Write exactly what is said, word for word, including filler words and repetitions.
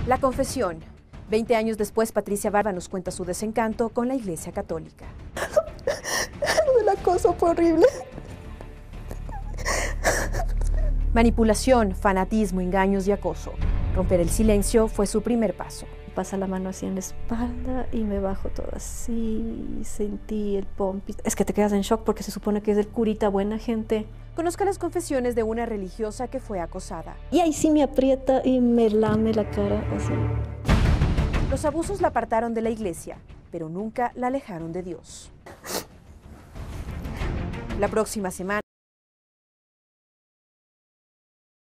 La confesión. Veinte años después, Patricia Barba nos cuenta su desencanto con la Iglesia Católica. El acoso fue horrible. Manipulación, fanatismo, engaños y acoso. Romper el silencio fue su primer paso. Pasa la mano así en la espalda y me bajo todo así, sentí el pompi. Es que te quedas en shock porque se supone que es el curita buena gente. Conozca las confesiones de una religiosa que fue acosada. Y ahí sí me aprieta y me lame la cara así. Los abusos la apartaron de la iglesia, pero nunca la alejaron de Dios. La próxima semana